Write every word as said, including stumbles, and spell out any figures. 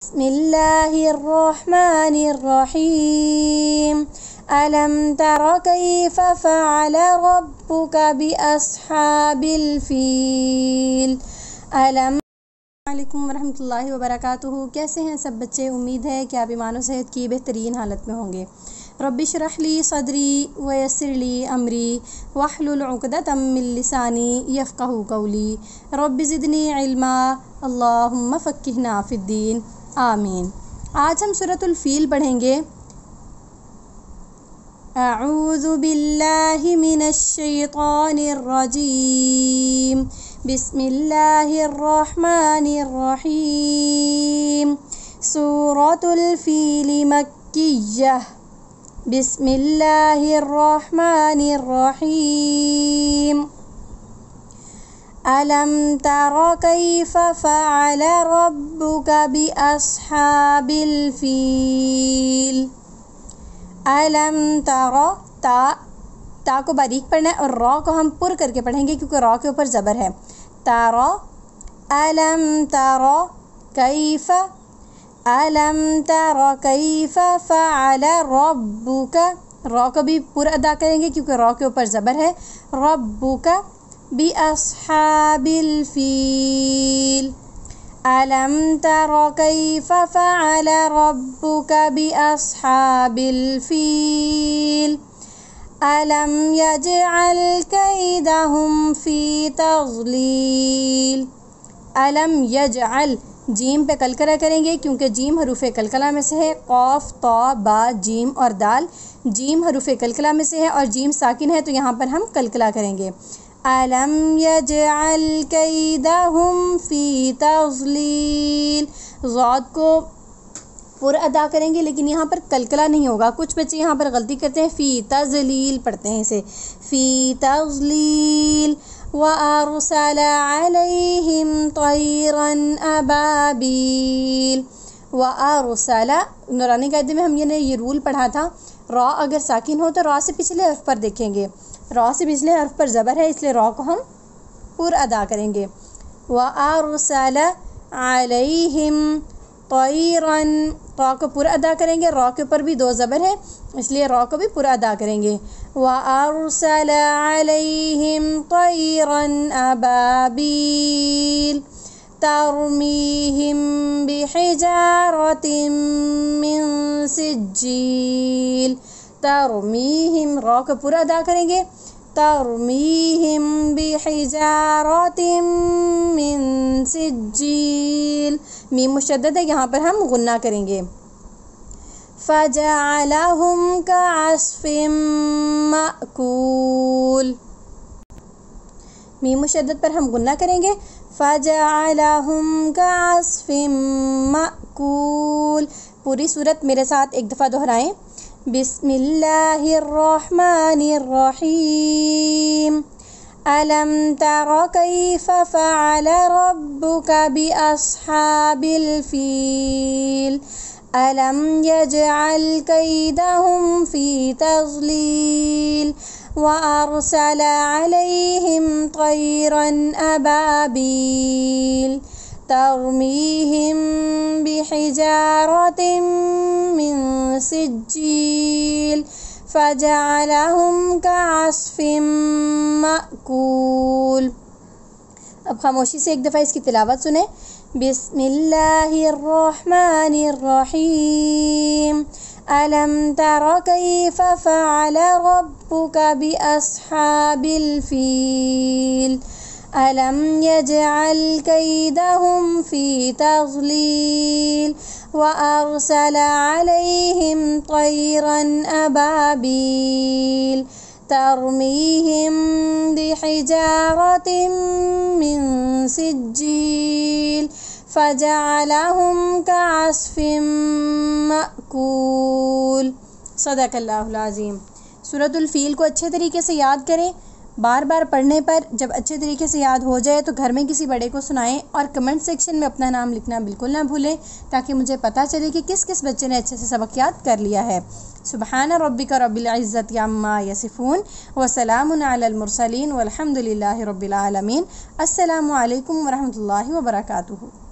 بسم اللہ الرحمن الرحیم ألم تر كيف فعل ربك بأصحاب الفیل ألم السلام علیکم ورحمۃ اللہ وبرکاتہ۔ کیسے ہیں سب بچے؟ امید ہے کہ آپ ایمان و صحت کی بہترین حالت میں ہوں گے۔ رب اشرح لی صدری ویسر لی امری واحلل عقدۃ من لسانی یفقہوا قولی رب زدنی علما اللہم فقہنا فی الدین آمین۔ آج ہم سورۃ الفیل پڑھیں گے۔ اعوذ باللہ من الشیطان الرجیم، بسم اللہ الرحمن الرحیم۔ سورۃ الفیل مکیہ، بسم اللہ الرحمن الرحیم۔ ألم تر كيف فعل ربك بأصحاب الفیل۔ ألم تر، تا تا کو باریک پڑھنا ہے اور را کو ہم پر کر کے پڑھیں گے کیونکہ را کے اوپر زبر ہے۔ تارا، ألم تر كيف، ألم تر كيف فعل ربك، را کو بھی پر ادا کریں گے کیونکہ را کے اوپر زبر ہے۔ ربك بأصحاب الفیل، ألم تر كيف فعل ربك بأصحاب الفیل، ألم يجعل كيدهم في تضلیل۔ ألم يجعل، جیم پہ کلکلہ کریں گے کیونکہ جیم حروف کلکلہ میں سے ہے۔ قاف، طا، با، جیم اور دال جیم حروف کلکلہ میں سے ہے اور جیم ساکن ہے تو یہاں پر ہم کلکلہ کریں گے۔ أَلَمْ يَجْعَلْ كَيْدَهُمْ فِي تَضْلِيلٍ، ضاد کو پر ادا کریں گے لیکن یہاں پر کلکلہ نہیں ہوگا۔ کچھ بچے یہاں پر غلطی کرتے ہیں، فی تضلیل پڑھتے ہیں اسے، فی تضلیل۔ وَأَرْسَلَ عَلَيْهِمْ طَيْرًا أَبَابِيلَ۔ وَأَرْسَلَ، نورانی قاعدے میں ہم نے یہ رول پڑھا تھا، را اگر ساکن ہو تو را سے پچھلے حرف پر دیکھیں گے، را سے پچھلے حرف پر زبر ہے اس لیے را کو ہم پر ادا کریں گے۔ وَأَرْسَلَ عَلَيْهِمْ طَيْرًا، طا کو پر ادا کریں گے، را کے اوپر بھی دو زبر ہے اس لیے را کو بھی پر ادا کریں گے۔ وَأَرْسَلَ عَلَيْهِمْ طَيْرًا أَبَابِيلَ تَرْمِيهِمْ بِحِجَارَةٍ مِّن سِجِّيلٍ۔ ترمیہم، را کو پر ادا کریں گے، ترمیہم بحجارۃ من سجیل، میم مشدد ہے یہاں پر ہم غنہ کریں گے۔ فجعلہم کعصف مأکول، میم مشدد پر ہم غنہ کریں گے، فجعلہم کعصف مأکول۔ پوری صورت میرے ساتھ ایک دفعہ دہرائیں۔ بسم اللہ الرحمن الرحیم، ألم تر كيف فعل ربك بأصحاب الفیل، ألم يجعل كيدهم في تضلیل، وأرسل عليهم طيرا أبابيل ترميهم بحجارة من سجيل فجعلهم كعصف مأكول۔ اب خاموشی سے ایک دفعہ اس کی تلاوت سنیں۔ بسم اللہ الرحمن الرحیم، ألم تر كيف فعل ربك بأصحاب الفیل، ألم يجعل كيدهم في تضلیل، وأرسل عليهم طيرا أبابيل ترميهم بحجارة من سجيل فجعلهم كعصف مأكول۔ صدق اللہ العظیم۔ سورۃ الفیل کو اچھے طریقے سے یاد کریں، بار بار پڑھنے پر جب اچھے طریقے سے یاد ہو جائے تو گھر میں کسی بڑے کو سنائیں اور کمنٹ سیکشن میں اپنا نام لکھنا بالکل نہ بھولیں تاکہ مجھے پتہ چلے کہ کس کس بچے نے اچھے سے سبق یاد کر لیا ہے۔ سبحان ربک رب العزت عما یصفون وسلام علی المرسلین والحمد للہ رب العالمین۔ السلام علیکم ورحمۃ اللہ وبرکاتہ۔